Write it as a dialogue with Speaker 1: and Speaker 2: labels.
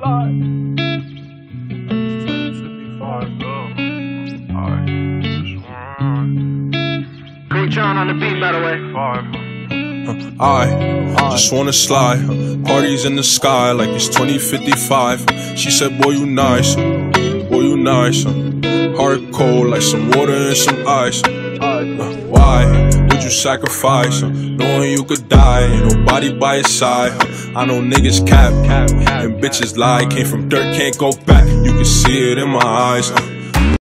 Speaker 1: John on the beat, by the way.
Speaker 2: I just wanna slide, parties in the sky like it's 2055. She said, boy, you nice, boy, you nice. Heart cold like some water and some ice. Why would you sacrifice, knowing you could die, ain't nobody by your side? I know niggas cap, and bitches lie. Came from dirt, can't go back, you can see it in my eyes.